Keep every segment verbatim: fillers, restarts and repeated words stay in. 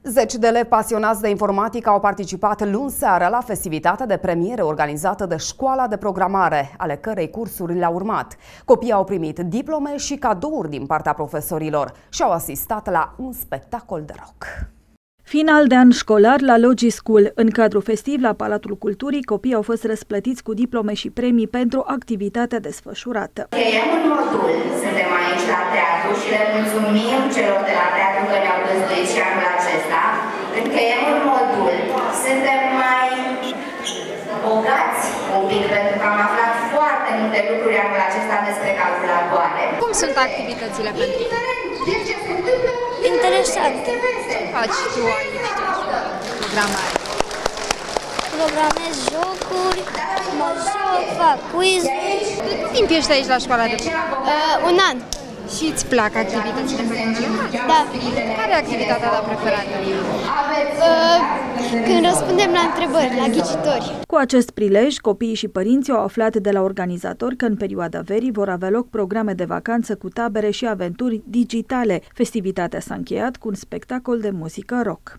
Zeci de elevi pasionați de informatică au participat luni seară la festivitatea de premiere organizată de Școala de Programare, ale cărei cursuri le-au urmat. Copiii au primit diplome și cadouri din partea profesorilor și au asistat la un spectacol de rock. Final de an școlar la Logi School. În cadrul festiv la Palatul Culturii, copiii au fost răsplătiți cu diplome și premii pentru activitatea desfășurată. Încheiem un modul, suntem aici la teatru și le mulțumim celor de la teatru că ne-au găzduit și anul acesta. Încheiem un modul, suntem mai bogați un pic pentru că am aflat foarte multe lucruri anul acesta despre calculatoare. Cum sunt activitățile pentru tine? Interesante. Ce faci tu aici? Programare. Programez jocuri, mă joc, fac quiz-uri. Cât timp ești aici la școala de programare? Uh, un an. Și îți plac activitățile pe care le faci? Da. Care e activitatea ta preferată? Uh, când răspundem la întrebări, la ghicitori. Cu acest prilej, copiii și părinții au aflat de la organizatori că în perioada verii vor avea loc programe de vacanță cu tabere și aventuri digitale. Festivitatea s-a încheiat cu un spectacol de muzică rock.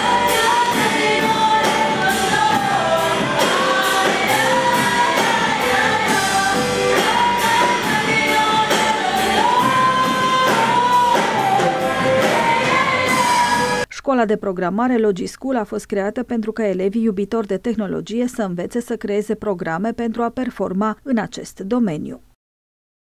Școala de programare Logi School a fost creată pentru ca elevii iubitori de tehnologie să învețe să creeze programe pentru a performa în acest domeniu.